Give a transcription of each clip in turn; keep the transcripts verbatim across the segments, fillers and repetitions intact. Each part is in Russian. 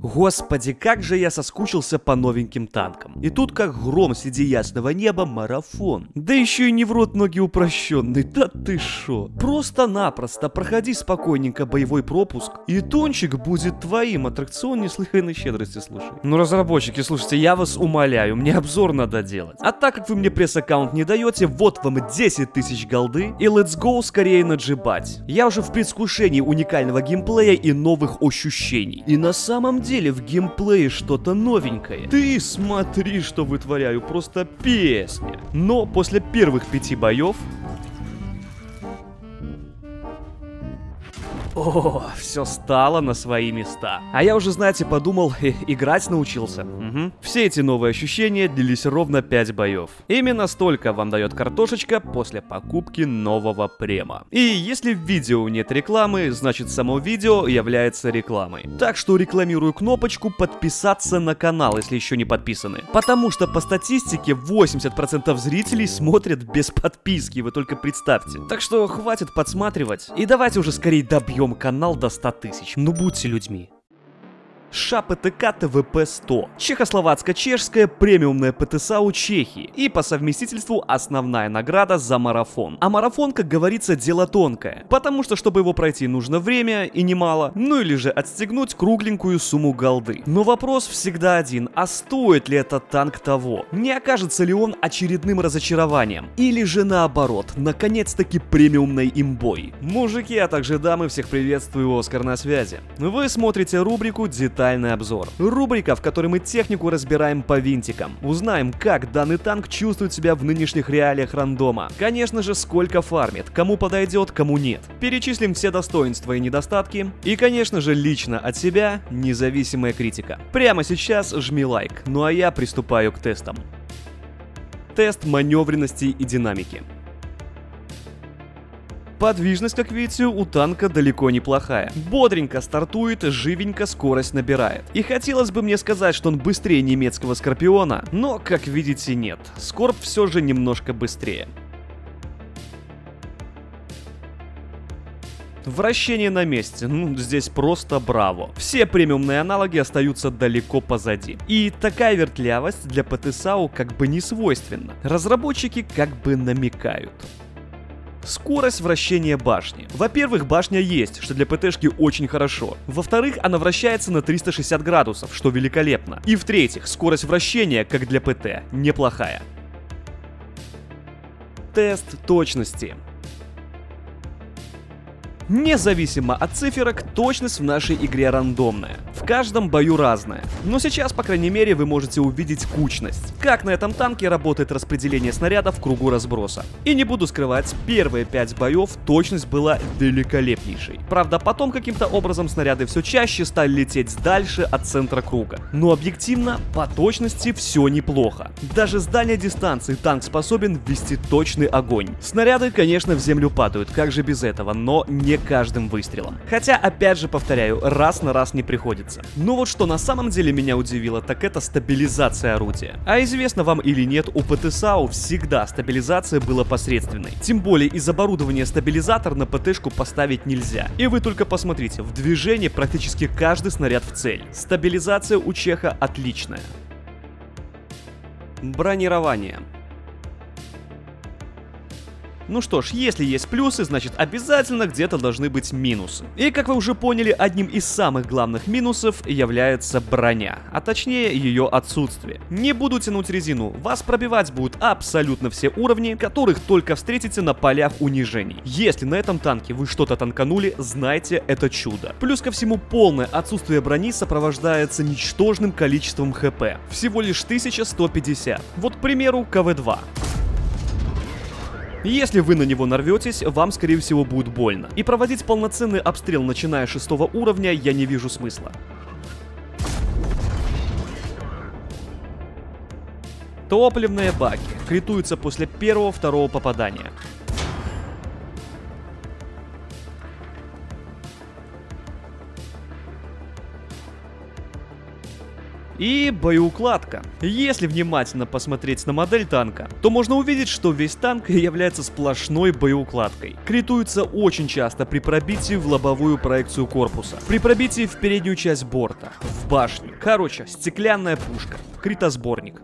Господи, как же я соскучился по новеньким танкам. И тут как гром среди ясного неба марафон. Да еще и не в рот ноги упрощенный, да ты шо. Просто-напросто проходи спокойненько боевой пропуск, и тончик будет твоим. Аттракцион неслыханной щедрости, слушай. Ну, разработчики, слушайте, я вас умоляю, мне обзор надо делать. А так как вы мне пресс-аккаунт не даете, вот вам десять тысяч голды, и let's go скорее наджибать. Я уже в предвкушении уникального геймплея и новых ощущений. И на самом деле в геймплее что-то новенькое. Ты смотри, что вытворяю, просто песня. Но после первых пяти боев... О, все стало на свои места. А я уже, знаете, подумал, э, играть научился. Угу. Все эти новые ощущения длились ровно пять боев. Именно столько вам дает картошечка после покупки нового према. И если в видео нет рекламы, значит само видео является рекламой. Так что рекламирую кнопочку подписаться на канал, если еще не подписаны. Потому что по статистике восемьдесят процентов зрителей смотрят без подписки, вы только представьте. Так что хватит подсматривать. И давайте уже скорее добьем канал до ста тысяч. Ну будьте людьми. ША-ПТК ТВП сто. Чехословацко-чешская премиумная ПТСАУ Чехии. И по совместительству основная награда за марафон. А марафон, как говорится, дело тонкое. Потому что, чтобы его пройти, нужно время и немало. Ну или же отстегнуть кругленькую сумму голды. Но вопрос всегда один. А стоит ли этот танк того? Не окажется ли он очередным разочарованием? Или же наоборот, наконец-таки премиумной имбой? Мужики, а также дамы, всех приветствую, Оскар на связи. Вы смотрите рубрику «Детали». Детальный обзор. Рубрика, в которой мы технику разбираем по винтикам. Узнаем, как данный танк чувствует себя в нынешних реалиях рандома. Конечно же, сколько фармит, кому подойдет, кому нет. Перечислим все достоинства и недостатки. И, конечно же, лично от себя независимая критика. Прямо сейчас жми лайк. Ну а я приступаю к тестам. Тест маневренности и динамики. Подвижность, как видите, у танка далеко неплохая. Бодренько стартует, живенько скорость набирает. И хотелось бы мне сказать, что он быстрее немецкого Скорпиона, но, как видите, нет. Скорп все же немножко быстрее. Вращение на месте, ну здесь просто браво. Все премиумные аналоги остаются далеко позади. И такая вертлявость для ПТСАУ как бы не свойственна. Разработчики как бы намекают. Скорость вращения башни. Во-первых, башня есть, что для ПТшки очень хорошо. Во-вторых, она вращается на триста шестьдесят градусов, что великолепно. И в-третьих, скорость вращения, как для ПТ, неплохая. Тест точности. Независимо от циферок, точность в нашей игре рандомная. В каждом бою разная. Но сейчас, по крайней мере, вы можете увидеть кучность. Как на этом танке работает распределение снарядов в кругу разброса. И не буду скрывать, первые пять боев точность была великолепнейшей. Правда, потом каким-то образом снаряды все чаще стали лететь дальше от центра круга. Но объективно, по точности все неплохо. Даже с дальней дистанции танк способен ввести точный огонь. Снаряды, конечно, в землю падают, как же без этого, но не каждым выстрелом. Хотя, опять же повторяю, раз на раз не приходится. Но вот что на самом деле меня удивило, так это стабилизация орудия. А известно вам или нет, у ПТСАУ всегда стабилизация была посредственной. Тем более из оборудования стабилизатор на ПТшку поставить нельзя. И вы только посмотрите, в движении практически каждый снаряд в цель. Стабилизация у Чеха отличная. Бронирование. Ну что ж, если есть плюсы, значит обязательно где-то должны быть минусы. И как вы уже поняли, одним из самых главных минусов является броня, а точнее ее отсутствие. Не буду тянуть резину, вас пробивать будут абсолютно все уровни, которых только встретите на полях унижений. Если на этом танке вы что-то танканули, знайте, это чудо. Плюс ко всему, полное отсутствие брони сопровождается ничтожным количеством ХП. Всего лишь тысяча сто пятьдесят. Вот, к примеру, ка вэ два. Если вы на него нарветесь, вам скорее всего будет больно. И проводить полноценный обстрел, начиная с шестого уровня, я не вижу смысла. Топливные баки критуются после первого-второго попадания. И боеукладка. Если внимательно посмотреть на модель танка, то можно увидеть, что весь танк является сплошной боеукладкой. Критуется очень часто при пробитии в лобовую проекцию корпуса, при пробитии в переднюю часть борта, в башню. Короче, стеклянная пушка, критосборник.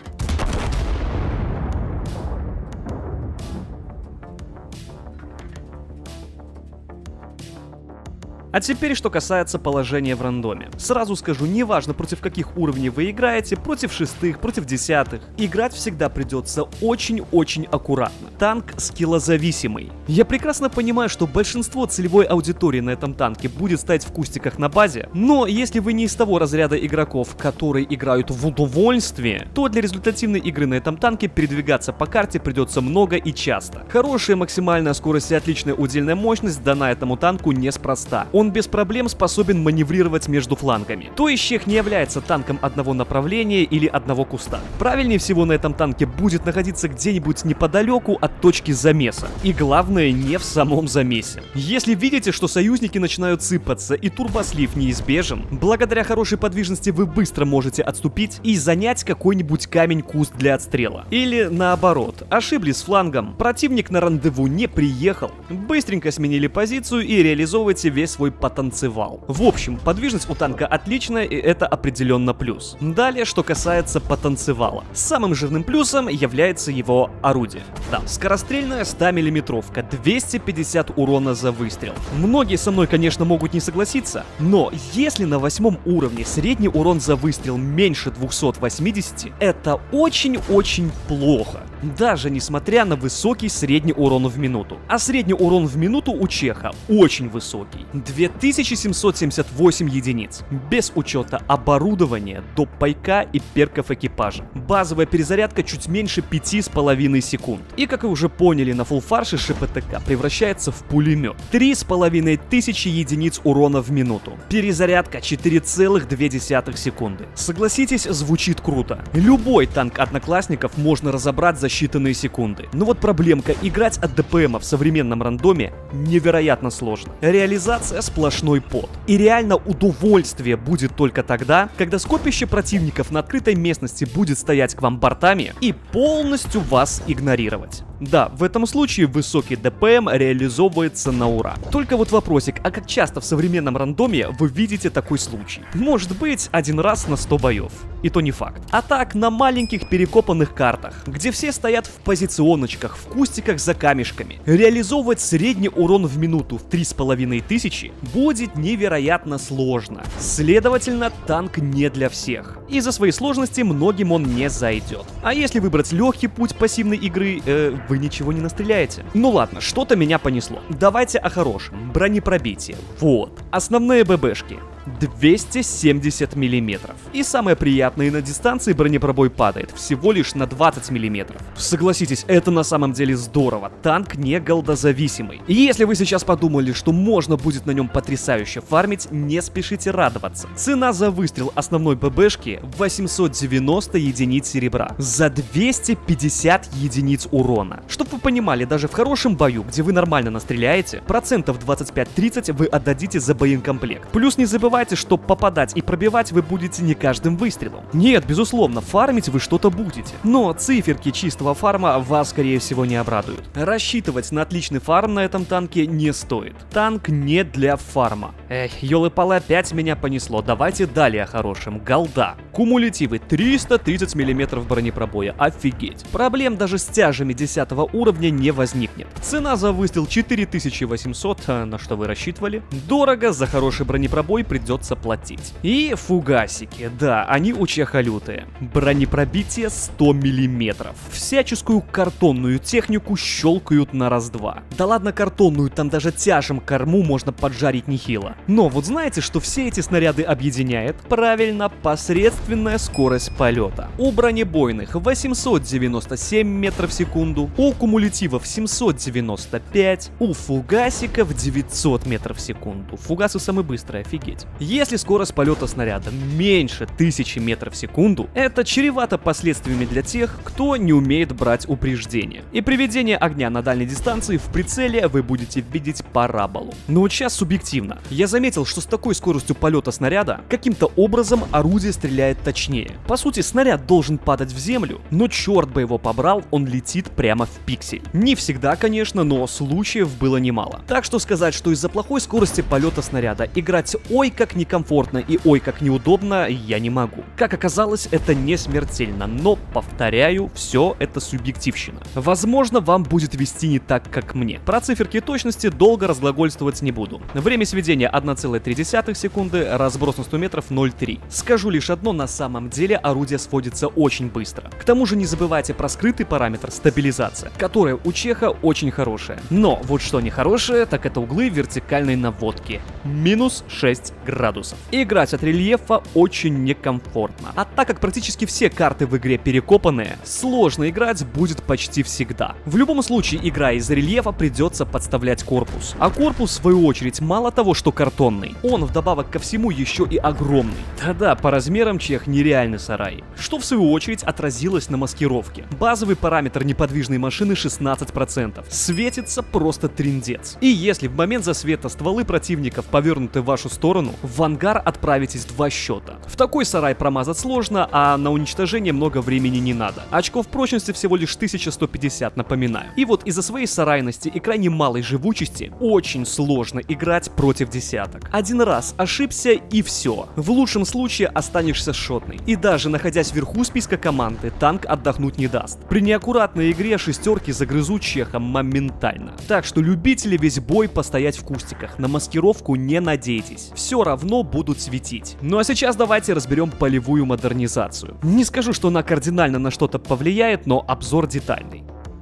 А теперь, что касается положения в рандоме. Сразу скажу, неважно, против каких уровней вы играете, против шестых, против десятых, играть всегда придется очень-очень аккуратно. Танк скиллозависимый. Я прекрасно понимаю, что большинство целевой аудитории на этом танке будет стоять в кустиках на базе, но если вы не из того разряда игроков, которые играют в удовольствие, то для результативной игры на этом танке передвигаться по карте придется много и часто. Хорошая максимальная скорость и отличная удельная мощность дана этому танку неспроста. Он без проблем способен маневрировать между флангами. То есть Чех не является танком одного направления или одного куста. Правильнее всего на этом танке будет находиться где-нибудь неподалеку от точки замеса. И главное, не в самом замесе. Если видите, что союзники начинают сыпаться и турбослив неизбежен, благодаря хорошей подвижности вы быстро можете отступить и занять какой-нибудь камень-куст для отстрела. Или наоборот, ошиблись с флангом, противник на рандеву не приехал, быстренько сменили позицию и реализовывайте весь свой потанцевал. В общем, подвижность у танка отличная, и это определенно плюс. Далее, что касается потанцевала. Самым жирным плюсом является его орудие. Да, скорострельная ста миллиметровка, двести пятьдесят урона за выстрел. Многие со мной, конечно, могут не согласиться, но если на восьмом уровне средний урон за выстрел меньше двухсот восьмидесяти, это очень-очень плохо. Даже несмотря на высокий средний урон в минуту. А средний урон в минуту у Чеха очень высокий. две тысячи семьсот семьдесят восемь единиц. Без учета оборудования, доп. Пайка и перков экипажа. Базовая перезарядка чуть меньше пяти с половиной секунд. И как вы уже поняли, на фулл-фарше ШПТК превращается в пулемет. три с половиной тысячи единиц урона в минуту. Перезарядка четыре целых две десятых секунды. Согласитесь, звучит круто. Любой танк одноклассников можно разобрать за считанные секунды. Но вот проблемка, играть от ДПМа в современном рандоме невероятно сложно. Реализация сплошной пот. И реально удовольствие будет только тогда, когда скопище противников на открытой местности будет стоять к вам бортами и полностью вас игнорировать. Да, в этом случае высокий ДПМ реализовывается на ура. Только вот вопросик, а как часто в современном рандоме вы видите такой случай? Может быть, один раз на сто боев. И то не факт. А так, на маленьких перекопанных картах, где все стоят в позиционочках, в кустиках за камешками, реализовывать средний урон в минуту в три с половиной тысячи будет невероятно сложно. Следовательно, танк не для всех. Из-за своей сложности многим он не зайдет. А если выбрать легкий путь пассивной игры, э, вы ничего не настреляете. Ну ладно, что-то меня понесло. Давайте о хорошем. Бронепробитие. Вот. Основные ББшки. двести семьдесят миллиметров. И самое приятное, на дистанции бронепробой падает всего лишь на двадцать миллиметров. Согласитесь, это на самом деле здорово. Танк не голдозависимый. И если вы сейчас подумали, что можно будет на нем потрясающе фармить, не спешите радоваться. Цена за выстрел основной ББшки восемьсот девяносто единиц серебра. За двести пятьдесят единиц урона. Чтоб вы понимали, даже в хорошем бою, где вы нормально настреляете, процентов двадцать пять-тридцать вы отдадите за боекомплект. Плюс не забывайте, что попадать и пробивать вы будете не каждым выстрелом. Нет, безусловно, фармить вы что-то будете. Но циферки чистого фарма вас, скорее всего, не обрадуют. Рассчитывать на отличный фарм на этом танке не стоит. Танк не для фарма. Эх, ёлы-палы, опять меня понесло. Давайте далее о хорошем. Голда. Кумулятивы триста тридцать миллиметров бронепробоя. Офигеть. Проблем даже с тяжами десятого уровня не возникнет. Цена за выстрел четыре тысячи восемьсот, а на что вы рассчитывали? Дорого, за хороший бронепробой придется платить. И фугасики, да, они у Чеха лютые. Бронепробитие сто миллиметров. Всяческую картонную технику щелкают на раз-два. Да ладно картонную, там даже тяжем корму можно поджарить нехило. Но вот знаете, что все эти снаряды объединяет? Правильно, посредственная скорость полета. У бронебойных восемьсот девяносто семь метров в секунду, у кумулятивов семьсот девяносто пять, у фугасиков девятьсот метров в секунду. Фугасы самые быстрые, офигеть. Если скорость полета снаряда меньше тысячи метров в секунду, это чревато последствиями для тех, кто не умеет брать упреждение. И при ведении огня на дальней дистанции в прицеле вы будете видеть параболу. Но вот сейчас субъективно. Я заметил, что с такой скоростью полета снаряда каким-то образом орудие стреляет точнее. По сути, снаряд должен падать в землю, но черт бы его побрал, он летит прямо в пиксель. Не всегда, конечно, но случаев было немало. Так что сказать, что из-за плохой скорости полета снаряда играть ой как некомфортно и ой как неудобно, я не могу. Как оказалось, это не смертельно, но, повторяю, все это субъективщина. Возможно, вам будет вести не так, как мне. Про циферки точности долго разглагольствовать не буду. Время сведения одна целая три десятых секунды, разброс на сто метров ноль целых три. Скажу лишь одно, на самом деле орудие сводится очень быстро. К тому же не забывайте про скрытый параметр стабилизация, которая у Чеха очень хорошая. Но вот что нехорошее, так это углы вертикальной наводки. Минус шесть градусов. Играть от рельефа очень некомфортно. А так как практически все карты в игре перекопанные, сложно играть будет почти всегда. В любом случае, играя из рельефа, придется подставлять корпус. А корпус, в свою очередь, мало того, что картонный, он вдобавок ко всему еще и огромный. Да-да, по размерам Чех нереальный сарай. Что в свою очередь отразилось на маскировке. Базовый параметр неподвижной машины шестнадцать процентов. Светится просто триндец. И если в момент засвета стволы противников повернуты в вашу сторону, в ангар отправитесь два счета. В такой сарай промазать сложно, а на уничтожение много времени не надо. Очков прочности всего лишь тысяча сто пятьдесят, напоминаю. И вот из-за своей сарайности и крайне малой живучести очень сложно играть против десяток. Один раз ошибся и все. В лучшем случае останешься шотный. И даже находясь вверху списка команды, танк отдохнуть не даст. При неаккуратной игре шестерки загрызут Чеха моментально. Так что любители весь бой постоять в кустиках, на маскировку не надейтесь. Все равно будут светить. Ну а сейчас давайте разберем полевую модернизацию. Не скажу, что она кардинально на что-то повлияет, но обзор детальный.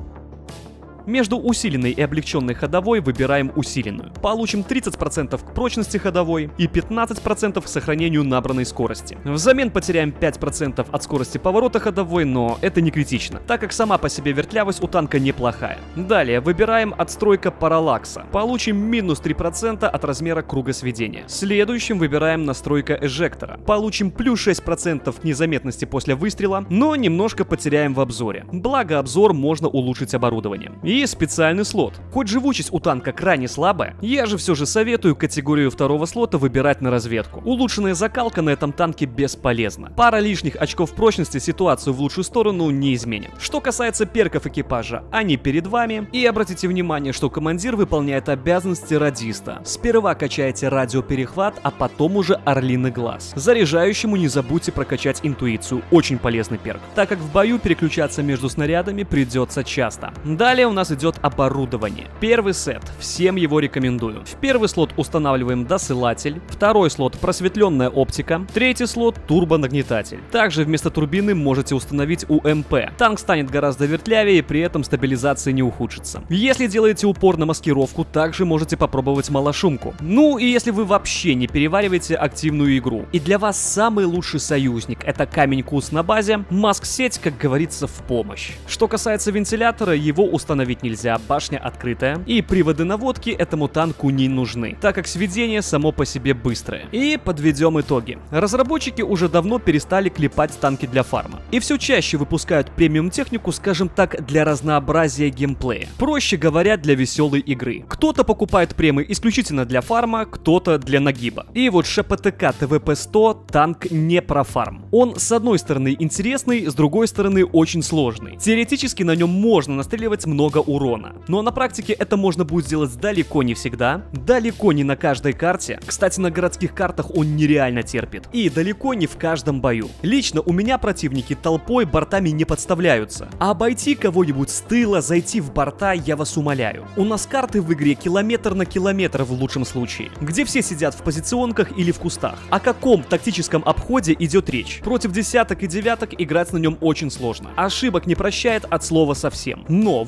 Между усиленной и облегченной ходовой выбираем усиленную. Получим тридцать процентов к прочности ходовой и пятнадцать процентов к сохранению набранной скорости. Взамен потеряем пять процентов от скорости поворота ходовой, но это не критично, так как сама по себе вертлявость у танка неплохая. Далее выбираем отстройка параллакса. Получим минус три процента от размера круга сведения. Следующим выбираем настройка эжектора. Получим плюс шесть процентов незаметности после выстрела, но немножко потеряем в обзоре. Благо обзор можно улучшить оборудованием. И специальный слот. Хоть живучесть у танка крайне слабая, я же все же советую категорию второго слота выбирать на разведку. Улучшенная закалка на этом танке бесполезна. Пара лишних очков прочности ситуацию в лучшую сторону не изменит. Что касается перков экипажа, они перед вами. И обратите внимание, что командир выполняет обязанности радиста. Сперва качаете радиоперехват, а потом уже орлиный глаз. Заряжающему не забудьте прокачать интуицию, очень полезный перк, так как в бою переключаться между снарядами придется часто. Далее у нас идет оборудование. Первый сет, всем его рекомендую. В первый слот устанавливаем досылатель, второй слот просветленная оптика, третий слот турбонагнетатель. Также вместо турбины можете установить У Эм Пэ. Танк станет гораздо вертлявее и при этом стабилизация не ухудшится. Если делаете упор на маскировку, также можете попробовать малошумку. Ну и если вы вообще не перевариваете активную игру. И для вас самый лучший союзник — это камень-кус на базе, маск-сеть, как говорится, в помощь. Что касается вентилятора, его установить нельзя, башня открытая, и приводы наводки этому танку не нужны, так как сведение само по себе быстрое. И подведем итоги. Разработчики уже давно перестали клепать танки для фарма, и все чаще выпускают премиум технику, скажем так, для разнообразия геймплея. Проще говоря, для веселой игры. Кто-то покупает премы исключительно для фарма, кто-то для нагиба. И вот ШПТК Тэ Вэ Пэ сто танк не про фарм. Он с одной стороны интересный, с другой стороны очень сложный. Теоретически на нем можно настреливать много урона, но на практике это можно будет сделать далеко не всегда, далеко не на каждой карте. Кстати, на городских картах он нереально терпит, и далеко не в каждом бою. Лично у меня противники толпой бортами не подставляются, а обойти кого-нибудь с тыла, зайти в борта, я вас умоляю. У нас карты в игре километр на километр в лучшем случае, где все сидят в позиционках или в кустах. О каком тактическом обходе идет речь? Против десяток и девяток играть на нем очень сложно. Ошибок не прощает от слова совсем. Но вот на линии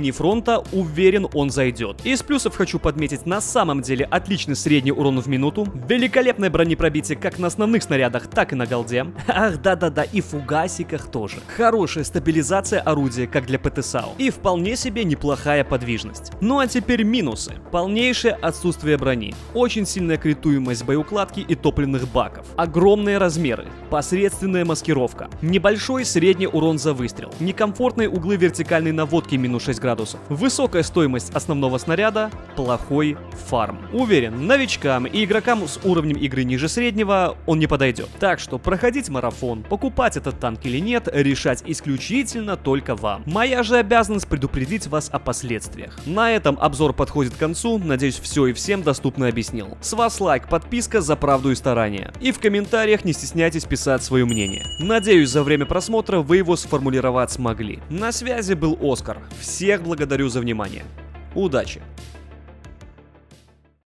линии фронта, уверен, он зайдет. Из плюсов хочу подметить на самом деле отличный средний урон в минуту, великолепное бронепробитие как на основных снарядах, так и на голде. Ах, да-да-да, и фугасиках тоже. Хорошая стабилизация орудия, как для ПТСАУ. И вполне себе неплохая подвижность. Ну а теперь минусы. Полнейшее отсутствие брони. Очень сильная критуемость боеукладки и топливных баков. Огромные размеры. Посредственная маскировка. Небольшой средний урон за выстрел. Некомфортные углы вертикальной наводки минус шесть градусов. Высокая стоимость основного снаряда. Плохой фарм. Уверен, новичкам и игрокам с уровнем игры ниже среднего он не подойдет. Так что проходить марафон, покупать этот танк или нет, решать исключительно только вам. Моя же обязанность предупредить вас о последствиях. На этом обзор подходит к концу. Надеюсь, все и всем доступно объяснил. С вас лайк, подписка за правду и старание. И в комментариях не стесняйтесь писать свое мнение. Надеюсь, за время просмотра вы его сформулировать смогли. На связи был Оскар. Всех благодарю за внимание. Удачи!